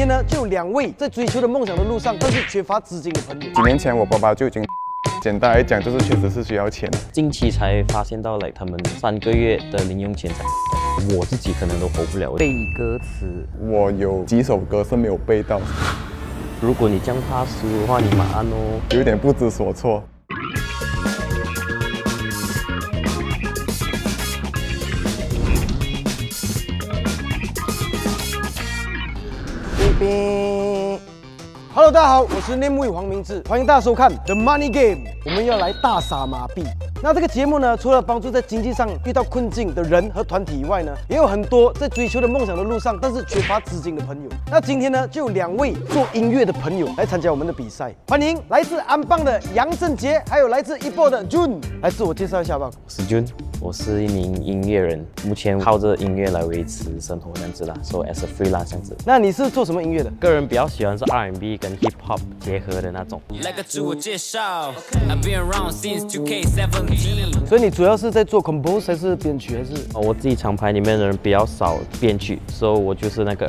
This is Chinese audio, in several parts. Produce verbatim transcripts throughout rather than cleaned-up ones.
天呢，就有两位在追求的梦想的路上，但是缺乏资金的朋友。 几年前我爸爸就已经，简单来讲就是确实是需要钱。 近期才发现到，来他们三个月的零用钱才，我自己可能都活不了。背歌词， 我有几首歌是没有背到。 如果你这样怕输的话，你马上哦， 有点不知所措。 Hello， 大家好，我是内幕黄明志，欢迎大家收看 The Money Game， 我们要来大撒马币。那这个节目呢，除了帮助在经济上遇到困境的人和团体以外呢，也有很多在追求的梦想的路上，但是缺乏资金的朋友。那今天呢，就有两位做音乐的朋友来参加我们的比赛，欢迎来自安邦的杨正杰，还有来自一波的 June， 来自我介绍一下吧。 我是 June， 我是一名音乐人，目前靠着音乐来维持生活这样子啦， so as a freelance 这样子。 那你是做什么音乐的？ 个人比较喜欢是 R and B 跟 Hip Hop 结合的那种。 来个自我介绍 ，I've been around since two K seventeen。 所以你主要是在做 compose 还是编曲还是？ 哦，我自己厂牌里面的人比较少编曲，所以我就是那个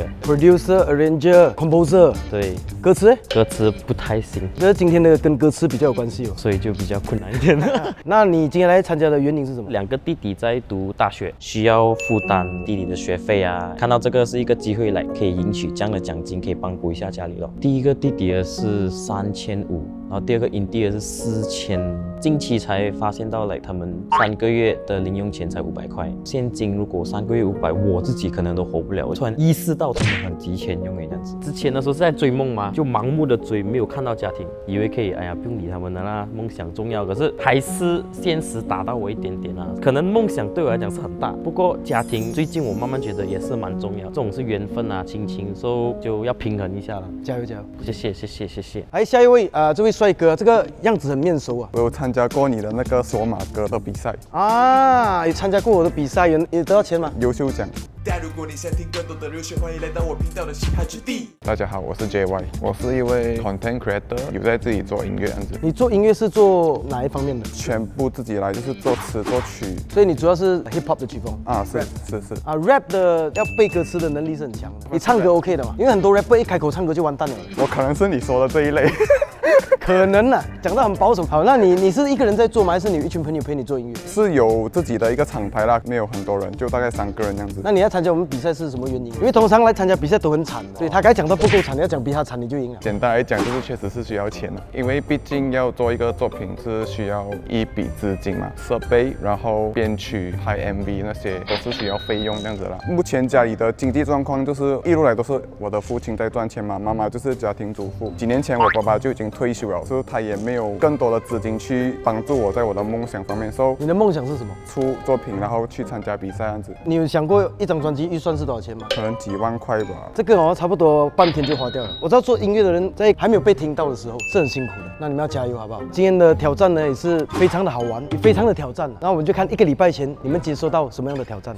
arranger、producer、arranger、composer。对， 歌词？ 歌词不太行。 觉得今天的跟歌词比较有关系哦， 所以就比较困难一点。 那你今天来参加的原因是什么？ 两个弟弟在读大学，需要负担弟弟的学费啊。看到这个是一个机会，来可以赢取这样的奖金，可以帮补一下家里咯。第一个弟弟的是三千五，然后第二个影帝的是四千。近期才发现到，来他们三个月的零用钱才五百块，现金如果三个月五百，我自己可能都活不了。我突然意识到他们很急钱用诶，这样子。之前的时候是在追梦嘛，就盲目的追，没有看到家庭，以为可以，哎呀，不用理他们的啦，梦想重要。可是还是现实打到我一点点啊。可能梦想对我来讲是很大，不过家庭最近我慢慢觉得也是蛮重要。这种是缘分啊，亲情，所以就要平衡一下了。 加油加油！ 谢谢谢谢谢谢。 来下一位啊、呃，这位帅哥，这个样子很面熟啊。 我有参加过你的那个索马哥的比赛啊，有参加过我的比赛，有有得到钱吗？ 优秀奖。 但如果你想听更多的留学，欢迎来到我频道的嘻哈之地。 大家好，我是 J Y， 我是一位 content creator， 有在自己做音乐这样子。 你做音乐是做哪一方面的？ 全部自己来，就是作词作曲。 所以你主要是 hip hop 的曲风啊，是是是啊 ，rap 的要背歌词的能力是很强的。你唱歌 OK 的嘛？因为很多 rapper 一开口唱歌就完蛋了。 我可能是你说的这一类。 可能啊，讲到很保守。好，那你你是一个人在做吗？还是你有一群朋友陪你做音乐？ 是有自己的一个厂牌啦，没有很多人，就大概三个人这样子。 那你要参加我们比赛是什么原因？因为通常来参加比赛都很惨，所以他该讲到不够惨，你要讲比他惨你就赢了。 简单来讲，就是确实是需要钱的，因为毕竟要做一个作品是需要一笔资金嘛，设备，然后编曲、拍 M V 那些都是需要费用这样子啦。目前家里的经济状况就是一路来都是我的父亲在赚钱嘛，妈妈就是家庭主妇。几年前我爸爸就已经退休了，所以他也没有更多的资金去帮助我在我的梦想方面。所以你的梦想是什么？ 出作品，然后去参加比赛这样子。 你有想过一张专辑预算是多少钱吗？ 可能几万块吧。 这个哦，差不多半天就花掉了。我知道做音乐的人在还没有被听到的时候是很辛苦的，那你们要加油好不好？今天的挑战呢也是非常的好玩，也非常的挑战。然后我们就看一个礼拜前你们接收到什么样的挑战。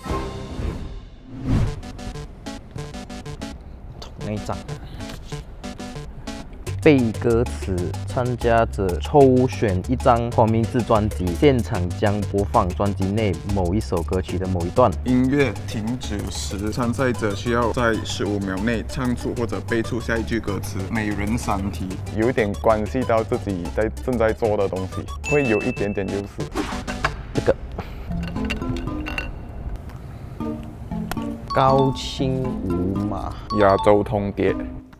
那一张。 背歌词，参加者抽选一张黄明志专辑，现场将播放专辑内某一首歌曲的某一段。 音乐停止时，参赛者需要在十五秒内唱出或者背出下一句歌词。每人三题，有一点关系到自己在正在做的东西，会有一点点优势。 这个高清无码， 亚洲通牒。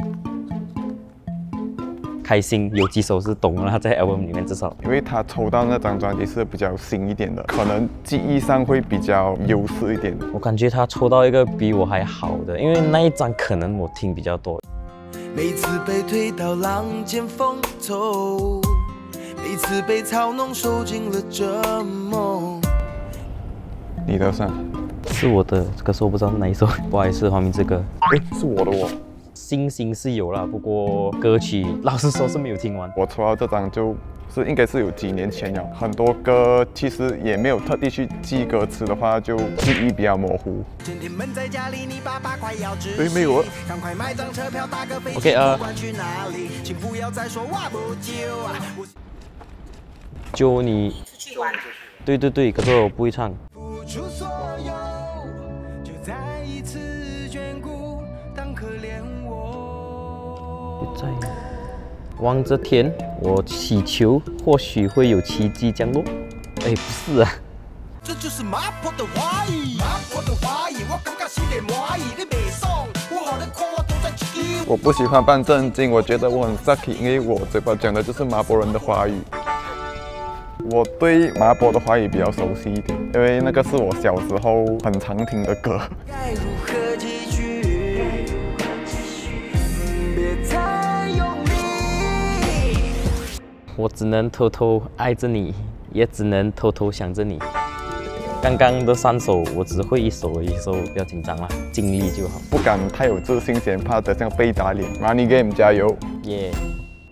开心有几首是懂了，他在 album 里面至少， 因为他抽到那张专辑是比较新一点的，可能记忆上会比较优势一点。 我感觉他抽到一个比我还好的，因为那一张可能我听比较多。 每次被推到浪尖峰头，每次被操弄，受尽了折磨。 你的上是我的，可是我不知道哪一首，不好意思，黄明志哥。 哎，是我的我。 星星是有啦，不过歌曲老实说是没有听完。 我抽到这张就是应该是有几年前了，很多歌其实也没有特地去记歌词的话，就记忆比较模糊。 天天闷在家里，你爸爸快要窒息。 对，没有。 赶快买张车票，搭个飞机， OK 呃， 不管去哪里，请不要再说哇不就啊。 就你，对对对，可是我不会唱。 付出所有，就再一次眷顾，当可怜我。 我。 在望着天，我祈求或许会有奇迹降落。哎，不是啊。 这就是麻婆的华语，麻婆的华语，我感觉是个华语，你袂爽，我好能看我都在一支。 我不喜欢扮正经，我觉得我很 sucky， 因为我嘴巴讲的就是麻婆人的华语。我对麻婆的华语比较熟悉一点，因为那个是我小时候很常听的歌。 该如何继续？别太用力。 我只能偷偷爱着你，也只能偷偷想着你。刚刚的三首我只会一首而已，所以不要紧张啦，尽力就好。 不敢太有自信，嫌怕得像被打脸。Money Game 加油！ 耶、yeah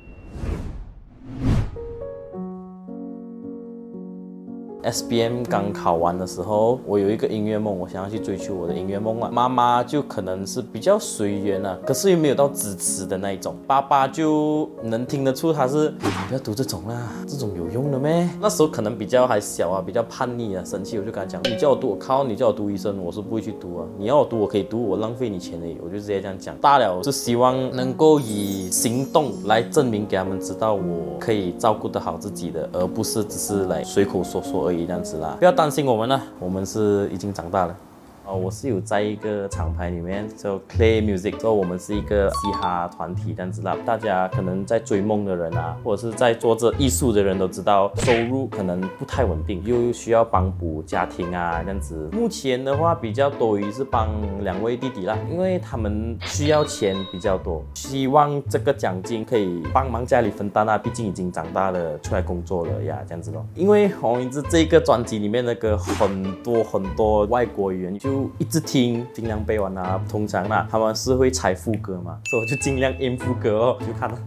！S B M 刚考完的时候，我有一个音乐梦，我想要去追求我的音乐梦啊。妈妈就可能是比较随缘啊，可是又没有到支持的那一种。爸爸就能听得出他是你不要读这种啦，这种有用的咩？那时候可能比较还小啊，比较叛逆啊，生气我就跟他讲，你叫我读我靠，你叫我读医生，我是不会去读啊。你要我读我可以读，我浪费你钱而已，我就直接这样讲。大了是希望能够以行动来证明给他们知道我可以照顾得好自己的，而不是只是来随口说说而已。这样子啦，不要担心我们了，我们是已经长大了。哦，我是有在一个厂牌里面叫 Clay Music， 所以我们是一个嘻哈团体这样子啦。大家可能在追梦的人啊，或者是在做这艺术的人都知道，收入可能不太稳定，又需要帮补家庭啊这样子。目前的话比较多于是帮两位弟弟啦，因为他们需要钱比较多，希望这个奖金可以帮忙家里分担啊，毕竟已经长大了，出来工作了呀这样子咯。因为红影子这个专辑里面那个很多很多外国语言就。就一直听，尽量背完啊。通常啦，他们是会猜副歌嘛，所以我就尽量音副歌哦，就看了。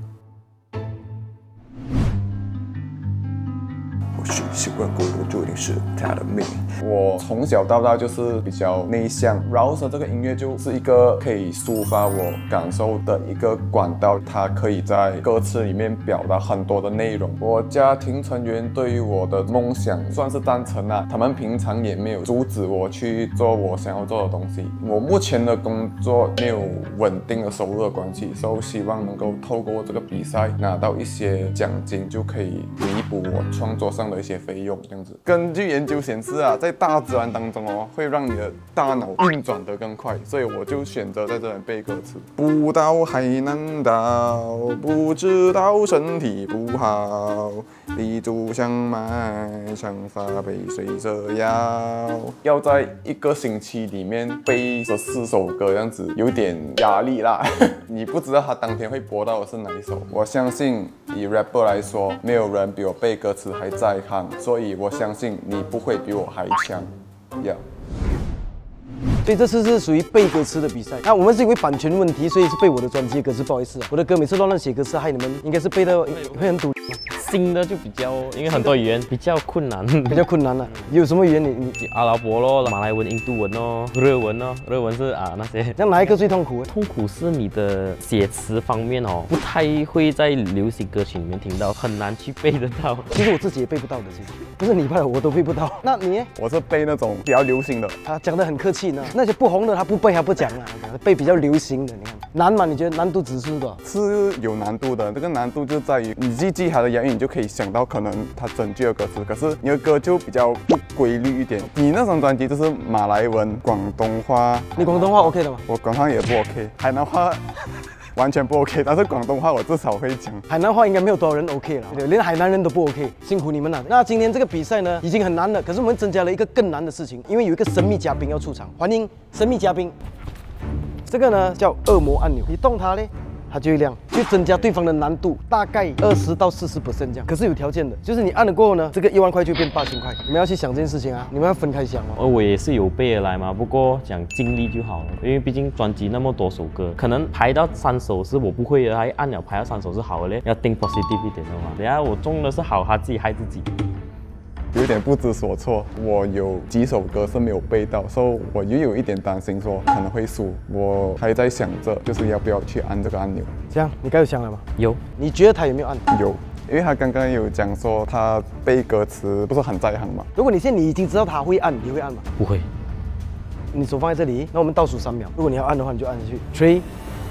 或许习惯孤独注定是他的命。我从小到大就是比较内向，饶舌这个音乐就是一个可以抒发我感受的一个管道，它可以在歌词里面表达很多的内容。我家庭成员对于我的梦想算是赞成啊，他们平常也没有阻止我去做我想要做的东西。我目前的工作没有稳定的收入的关系，所以希望能够透过这个比赛拿到一些奖金，就可以弥补我创作上的一些费用。这样子，根据研究显示啊，在大自然当中哦，会让你的大脑运转得更快，所以我就选择在这里背歌词。不到海南岛，不知道身体不好，地主想买长发背水蛇腰。要在一个星期里面背十四首歌，这样子有点压力啦。你不知道他当天会播到的是哪一首。我相信以 rapper 来说，没有人比我背歌词还在行，所以我相信你不会比我还强。Yeah。 所以这次是属于背歌词的比赛。那我们是因为版权问题，所以是背我的专辑的歌词，不好意思啊，我的歌每次乱乱写歌词，害你们应该是背到会很堵。 新的就比较，因为很多语言比较困难， 比较困难了、啊。有什么语言你你阿拉伯咯、马来文、印度文哦、日文哦，日文是啊那些。 那哪一个最痛苦？ 痛苦是你的写词方面哦，不太会在流行歌曲里面听到，很难去背得到。 其实我自己也背不到的，其实不是你背，我都背不到。那你呢？ 我是背那种比较流行的。 他讲得很客气呢，那些不红的他不背，他不讲啊，背比较流行的。你看难吗？你觉得难度指数多少？ 是有难度的，这个难度就在于你记记它的押韵，你就可以想到可能它整句的歌词。可是你的歌就比较不规律一点。你那张专辑就是马来文、广东话， 你广东话 OK 的吗？ 我广东话也不 OK， 海南话完全不 OK， 但是广东话我至少会讲。 海南话应该没有多少人 OK 了，对，连海南人都不 OK， 辛苦你们了。那今天这个比赛呢，已经很难了，可是我们增加了一个更难的事情，因为有一个神秘嘉宾要出场，欢迎神秘嘉宾。这个呢叫恶魔按钮，你动它嘞，它就会亮，就增加对方的难度，大概二十到四十 percent 这样。可是有条件的，就是你按了过后呢，这个一万块就变八千块。你们要去想这件事情啊，你们要分开想哦。 而我也是有背而来嘛，不过讲尽力就好了，因为毕竟专辑那么多首歌，可能排到三首是我不会的，还按了排到三首是好的嘞，要think positive一点的嘛。等下我中的是好，他自己害自己。 有点不知所措，我有几首歌是没有背到，所以我又有一点担心说可能会输。我还在想着，就是要不要去按这个按钮。 这样，你刚有想了吗？ 有。 你觉得他有没有按？ 有，因为他刚刚有讲说他背歌词不是很在行嘛。 如果你现在你已经知道他会按，你会按吗？ 不会。 你手放在这里，那我们倒数三秒。如果你要按的话，你就按下去。Three,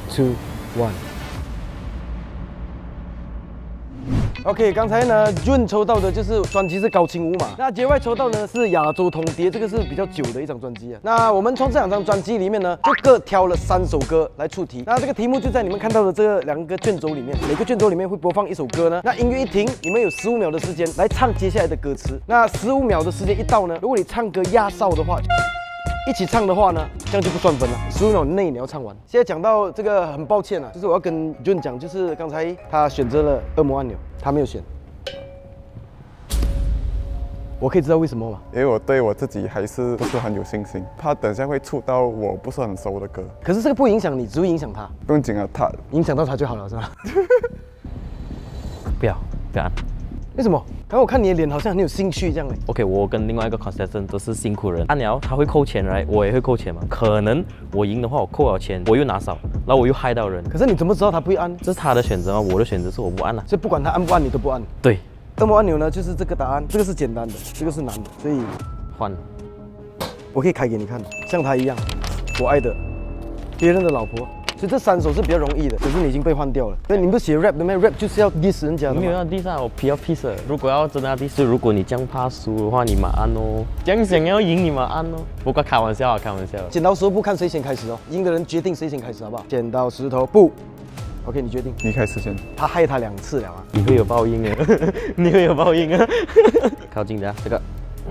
two, one。OK， 刚才呢 ，Jun 抽到的就是专辑是高清舞嘛，那节外抽到呢是亚洲通牒，这个是比较久的一张专辑啊。那我们从这两张专辑里面呢，就各挑了三首歌来出题。那这个题目就在你们看到的这两个卷轴里面，每个卷轴里面会播放一首歌呢。那音乐一停，你们有十五秒的时间来唱接下来的歌词。那十五秒的时间一到呢，如果你唱歌压哨的话，一起唱的话呢，这样就不算分了。十五秒内你要唱完。现在讲到这个，很抱歉啊，就是我要跟 Jun 讲，就是刚才他选择了恶魔按钮，他没有选。我可以知道为什么吗？ 因为我对我自己还是不是很有信心，怕等下会触到我不是很熟的歌。 可是这个不影响你，只会影响他。 不用紧啊，他影响到他就好了，是吧？ 不要，不要按。 为什么？刚刚我看你的脸好像很有兴趣这样嘞。 OK， 我跟另外一个 contestant 都是辛苦人，按了他会扣钱来，我也会扣钱嘛。可能我赢的话，我扣了钱，我又拿少，然后我又害到人。 可是你怎么知道他不会按？ 这是他的选择吗？我的选择是我不按了、啊。 所以不管他按不按，你都不按。 对。 恶魔按钮呢，就是这个答案，这个是简单的，这个是难的，所以换。 我可以开给你看，像他一样，我爱的，别人的老婆。所以这三首是比较容易的，可是你已经被换掉了。所以你不是写 rap 的吗 ？rap 就是要 diss 人家的。 没有要 diss 啊，我比较 peace。如果要真的要 diss， 如果你这样怕输的话，你马按哦。这样想要赢，你马按哦。不过开玩笑啊，开玩笑。 剪刀石头布，看谁先开始哦。赢的人决定谁先开始，好不好？剪刀石头布。OK， 你决定。 你开始先。 他害他两次了啊！ 你会有报应啊！你会有报应啊！靠近的、啊、这个。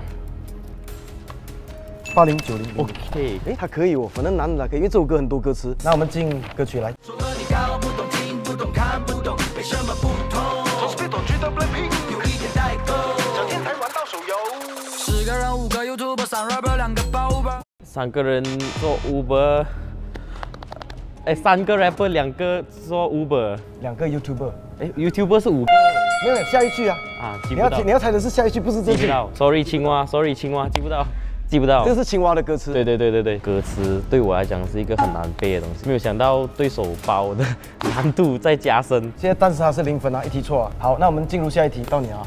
八零九零 OK， 哎，他可以哦，反正男的可以，因为这首歌很多歌词。那我们进歌曲来。说和你高不懂听不懂看不懂，没什么不同。从 Speed 去到 Blackpink， 有一点代沟。整天才玩到手游。十个人五个 YouTuber， 三 rapper 两个 Uber。三个人做 Uber， 哎，三个 rapper 两个做 Uber， 两个 YouTuber。哎 ，YouTuber 是五个。没有，下一句啊。啊，记不到。你要你要猜的是下一句，不是这句。记不到 ，Sorry 青蛙 ，Sorry 青蛙，记不到。记不到， 这是青蛙的歌词。 对对对对对，歌词对我来讲是一个很难背的东西，没有想到对手把我的难度再加深。 现在但是他是零分啊，一题错啊。好，那我们进入下一题，到你啊。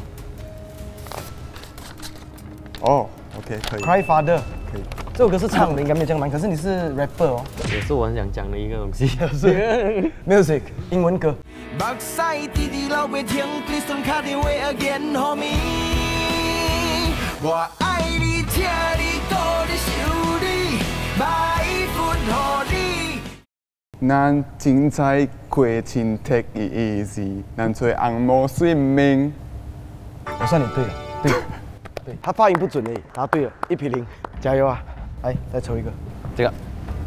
哦 ，OK， 可以。 Cry Father， 可以。 这首歌是唱的，应该没有这样难。可是你是 rapper 哦， 也是我很想讲的一个东西。 是 music， 英文歌。目屎滴滴流袂停 ，Please don't cut it away again, homie。我爱你，请你多你受你，买份予你。 咱精彩过程 take it easy， 咱做红毛水命。 我算你对了，对，对，他发音不准而已，答对了，一比零，加油啊！来，再抽一个， 这个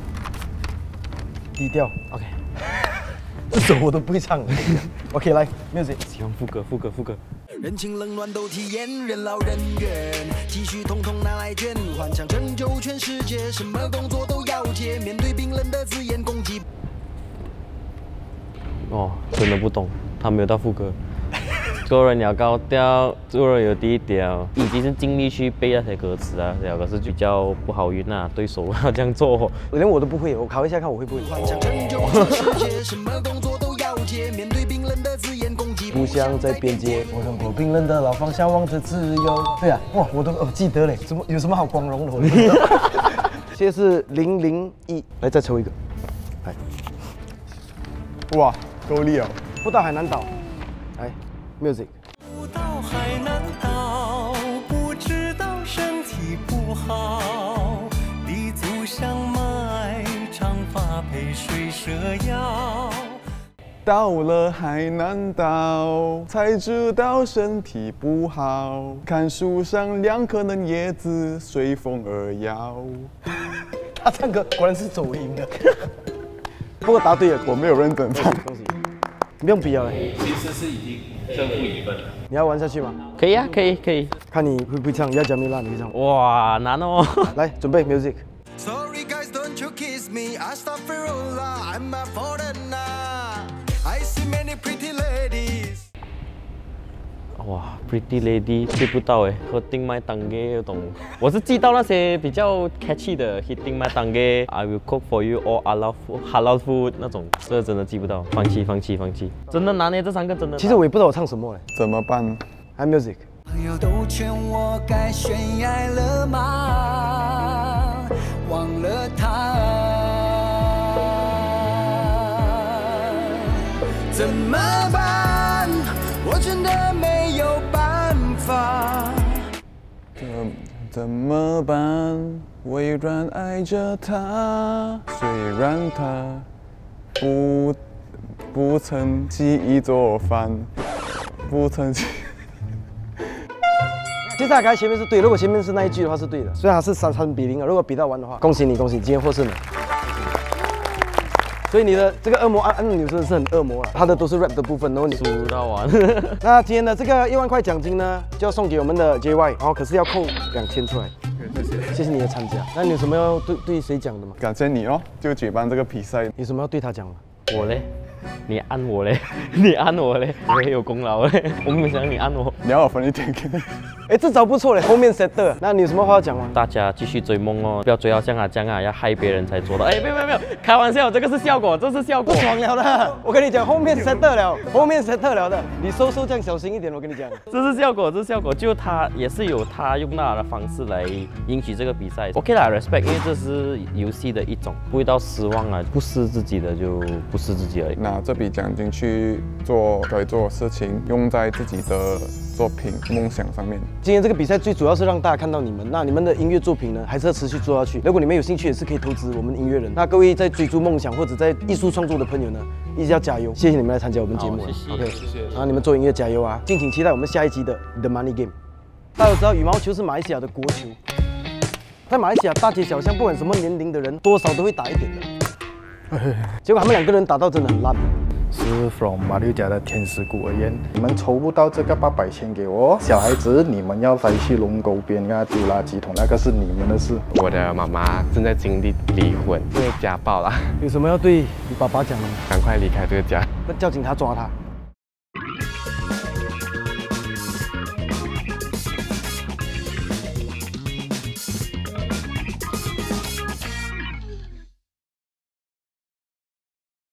低调 ，OK。这首我都不会唱，OK， 来 ，music， 喜欢副歌，副歌，副歌。 人情冷暖都体验，人老人怨，积蓄统统拿来捐，幻想拯救全世界，什么工作都要接，面对冰冷的字眼攻击。 哦，真的不懂，他没有到副歌。做人要高调，做人有低调，已经是尽力去背那些歌词啊，这可是比较不好运啊，对手要这样做， 连我都不会，我考一下看我会不会。幻想拯救全世界，什么工作都要接，面对冰冷的字眼攻击。不想在边界，我穿过冰冷的老方向，望着自由。对啊，哇，我都哦记得嘞，什么有什么好光荣的？我现在是零零一，来再抽一个，来， 哇，够力哦！ 不到海南岛，来 ，music。 不到海南岛，不知道身体不好，立足相脉，长发配水蛇腰。 到了海南岛，才知道身体不好。看树上两颗嫩叶子随风而摇。 他唱歌果然是走音的，不过答对了， 我没有认真唱， 恭喜！不用比了， 其实是已经胜负已分了。 你要玩下去吗？ 可以啊，可以可以。 看你会不会唱，要加米拉你会唱。 哇，难哦！ 来，准备 music。 Sorry guys, don't you kiss me. Astaghfirullah, I'm a foreigner. I see many pretty ladies. 哇 ，Pretty Lady 记不到哎 ，Hitting My Tongue 懂。我是记到那些比较 catchy 的 Hitting My Tongue, I will cook for you all halal food, halal food 那种，这真的记不到，放弃放弃放弃，真的难哎，这三个真的。 其实我也不知道我唱什么嘞， 怎么办？ 还 music。 朋友都劝我该悬崖勒马，忘了他。 怎么办？我真的没有办法。 怎怎么办？微软爱着他，虽然他不不曾记忆做饭，不曾记。 接下来刚才前面是对，如果前面是那一句的话是对的，所以它是三三比零啊。如果比到完的话，恭喜你，恭喜你今天获胜了。所以你的这个恶魔按按钮真的是很恶魔了，他的都是 rap 的部分，然后你输到完。 那今天的这个一万块奖金呢，就要送给我们的 J Y， 然后可是要扣两千出来。 谢谢， 谢谢你的参加。那你有什么要对对谁讲的吗？ 感谢你哦，就举办这个比赛。 有什么要对他讲吗？ 我嘞，你按我嘞，你按我嘞，我也有功劳嘞。我没想你按我。 你要我分一点给你。 哎，这招不错嘞，后面 set 的。那你有什么话要讲吗？ 大家继续追梦哦，不要追到像他这样啊，要害别人才做到。哎，没有没有没有，开玩笑，这个是效果，这是效果。 不爽了的，我跟你讲，后面 set 了，后面 set 了的。你收收这样小心一点，我跟你讲。 这是效果，这是效果，就他也是有他用他的方式来赢取这个比赛。OK 啦 ，respect， 因为这是游戏的一种，不会到失望啊，不是自己的就不是自己而已。 拿这笔奖金去做该做的事情，用在自己的作品梦想上面。 今天这个比赛最主要是让大家看到你们，那你们的音乐作品呢，还是要持续做下去。如果你们有兴趣，也是可以投资我们音乐人。那各位在追逐梦想或者在艺术创作的朋友呢，一直要加油。谢谢你们来参加我们节目， 谢谢 ，OK， 谢谢。 然后你们做音乐加油啊！敬请期待我们下一集的 The Money Game。大家都知道羽毛球是马来西亚的国球，在马来西亚大街小巷，不管什么年龄的人，多少都会打一点的。结果他们两个人打到真的很烂。 是 from 马六甲的天使孤儿院，你们筹不到这个八百千给我，小孩子你们要再去龙沟边啊丢垃圾桶，那个是你们的事。 我的妈妈正在经历离婚，因为家暴啦， 有什么要对你爸爸讲的吗？ 赶快离开这个家。 叫警察抓他。